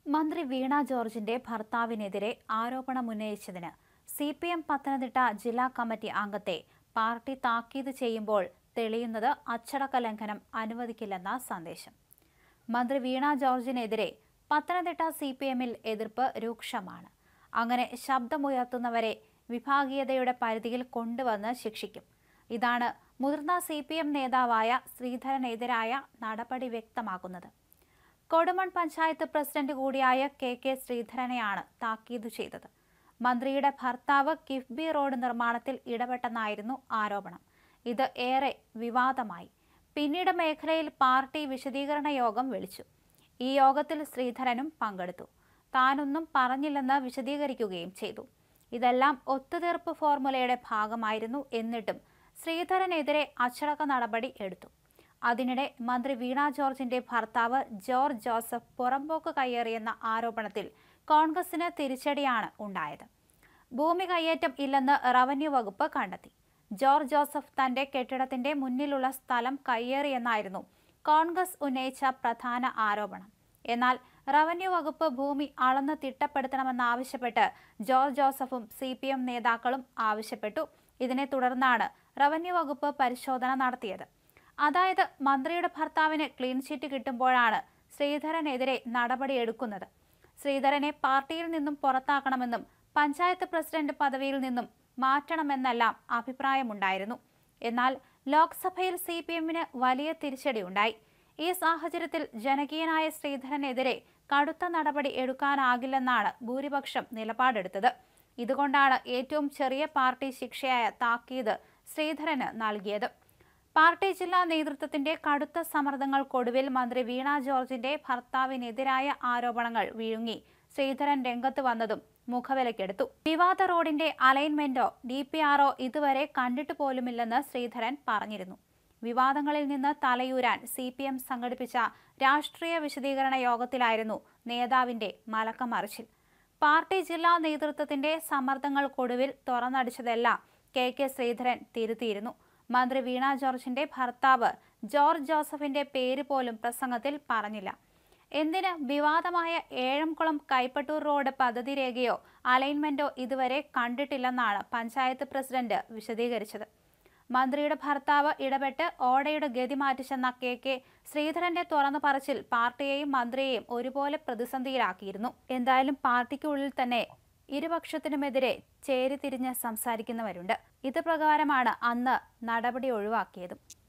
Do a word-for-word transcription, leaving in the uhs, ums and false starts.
മന്ത്രി വീണ ജോർജിന്റെ ഭർത്താവിനെതിരെ ആരോപണമുന്നയിച്ചതിന് സി പി എം പത്തനംതിട്ട ജില്ലാ കമ്മിറ്റി അംഗത്തെ പാർട്ടി താക്കീത് ചെയ്യുമ്പോൾ തെളിയുന്നത് അച്ചടക്ക ലംഘനം അനുവദിക്കില്ലെന്ന സന്ദേശം. മന്ത്രി വീണ ജോർജിനെതിരെ പത്തനംതിട്ട സി പി എമ്മിൽ എതിർപ്പ് രൂക്ഷമാണ്. അങ്ങനെ ശബ്ദമുയർത്തുന്നവരെ വിഭാഗീയതയുടെ പരിധിയിൽ കൊണ്ടുവന്ന് ശിക്ഷിക്കും. ഇതാണ് മുതിർന്ന സി പി എം നേതാവായ ശ്രീധരനെതിരായ നടപടി വ്യക്തമാക്കുന്നത്. കൊടുമൺ പഞ്ചായത്ത് പ്രസിഡന്റ് കൂടിയായ കെ കെ ശ്രീധരനെയാണ് താക്കീത് ചെയ്തത്. മന്ത്രിയുടെ ഭർത്താവ് കിഫ്ബി റോഡ് നിർമ്മാണത്തിൽ ഇടപെട്ടെന്നായിരുന്നു ആരോപണം. ഇത് ഏറെ വിവാദമായി. പിന്നീട് മേഖലയിൽ പാർട്ടി വിശദീകരണ യോഗം വിളിച്ചു. ഈ യോഗത്തിൽ ശ്രീധരനും പങ്കെടുത്തു. താനൊന്നും പറഞ്ഞില്ലെന്ന് വിശദീകരിക്കുകയും ചെയ്തു. ഇതെല്ലാം ഒത്തുതീർപ്പ് ഫോർമുലയുടെ ഭാഗമായിരുന്നു. എന്നിട്ടും ശ്രീധരനെതിരെ അച്ചടക്ക നടപടി എടുത്തു. അതിനിടെ മന്ത്രി വീണ ജോർജിന്റെ ഭർത്താവ് ജോർജ് ജോസഫ് പുറമ്പോക്ക് കയ്യേറിയെന്ന ആരോപണത്തിൽ കോൺഗ്രസിന് തിരിച്ചടിയാണ് ഉണ്ടായത്. ഭൂമി കയ്യേറ്റം ഇല്ലെന്ന് റവന്യൂ വകുപ്പ് കണ്ടെത്തി. ജോർജ് ജോസഫ് തന്റെ കെട്ടിടത്തിന്റെ മുന്നിലുള്ള സ്ഥലം കയ്യേറിയെന്നായിരുന്നു കോൺഗ്രസ് ഉന്നയിച്ച പ്രധാന ആരോപണം. എന്നാൽ റവന്യൂ വകുപ്പ് ഭൂമി അളന്ന് തിട്ടപ്പെടുത്തണമെന്നാവശ്യപ്പെട്ട് ജോർജ് ജോസഫും സി പി എം നേതാക്കളും ആവശ്യപ്പെട്ടു. ഇതിനെ തുടർന്നാണ് റവന്യൂ വകുപ്പ് പരിശോധന നടത്തിയത്. അതായത് മന്ത്രിയുടെ ഭർത്താവിന് ക്ലീൻ ചിറ്റ് കിട്ടുമ്പോഴാണ് ശ്രീധരനെതിരെ നടപടിയെടുക്കുന്നത്. ശ്രീധരനെ പാർട്ടിയിൽ നിന്നും പുറത്താക്കണമെന്നും പഞ്ചായത്ത് പ്രസിഡന്റ് പദവിയിൽ നിന്നും മാറ്റണമെന്നെല്ലാം അഭിപ്രായമുണ്ടായിരുന്നു. എന്നാൽ ലോക്സഭയിൽ സി പി എമ്മിന് വലിയ തിരിച്ചടിയുണ്ടായി. ഈ സാഹചര്യത്തിൽ ജനകീയനായ ശ്രീധരനെതിരെ കടുത്ത നടപടി എടുക്കാനാകില്ലെന്നാണ് ഭൂരിപക്ഷം നിലപാടെടുത്തത്. ഇതുകൊണ്ടാണ് ഏറ്റവും ചെറിയ പാർട്ടി ശിക്ഷയായ താക്കീത് ശ്രീധരന് നൽകിയത്. പാർട്ടി ജില്ലാ നേതൃത്വത്തിന്റെ കടുത്ത സമ്മർദ്ദങ്ങൾക്കൊടുവിൽ മന്ത്രി വീണ ജോർജിന്റെ ഭർത്താവിനെതിരായ ആരോപണങ്ങൾ വിഴുങ്ങി ശ്രീധരൻ രംഗത്ത് വന്നതും മുഖവിലക്കെടുത്തു. വിവാദ റോഡിന്റെ അലൈൻമെന്റോ ഡി പി ആറോ ഇതുവരെ കണ്ടിട്ട് പോലുമില്ലെന്ന് ശ്രീധരൻ പറഞ്ഞിരുന്നു. വിവാദങ്ങളിൽ നിന്ന് തലയൂരാൻ സി പി എം സംഘടിപ്പിച്ച രാഷ്ട്രീയ വിശദീകരണ യോഗത്തിലായിരുന്നു നേതാവിന്റെ മലക്കമറിച്ചിൽ. പാർട്ടി ജില്ലാ നേതൃത്വത്തിന്റെ സമ്മർദ്ദങ്ങൾക്കൊടുവിൽ തുറന്നടിച്ചതെല്ലാം കെ കെ ശ്രീധരൻ തിരുത്തിയിരുന്നു. മന്ത്രി വീണ ജോർജിന്റെ ഭർത്താവ് ജോർജ് ജോസഫിന്റെ പേര് പോലും പ്രസംഗത്തിൽ പറഞ്ഞില്ല. എന്തിന് വിവാദമായ ഏഴംകുളം കൈപ്പട്ടൂർ റോഡ് പദ്ധതി രേഖയോ അലൈൻമെന്റോ ഇതുവരെ കണ്ടിട്ടില്ലെന്നാണ് പഞ്ചായത്ത് പ്രസിഡന്റ് വിശദീകരിച്ചത്. മന്ത്രിയുടെ ഭർത്താവ് ഇടപെട്ട് ഓടയുടെ ഗതി മാറ്റിച്ചെന്ന കെ കെ ശ്രീധരന്റെ തുറന്നു പറച്ചിൽ പാർട്ടിയെയും മന്ത്രിയെയും ഒരുപോലെ പ്രതിസന്ധിയിലാക്കിയിരുന്നു. എന്തായാലും പാർട്ടിക്കുള്ളിൽ തന്നെ ഇരുപക്ഷത്തിനുമെതിരെ ചേരിതിരിഞ്ഞ് സംസാരിക്കുന്നവരുണ്ട്. ഇത് പ്രകാരമാണ് അന്ന് നടപടി ഒഴിവാക്കിയതും.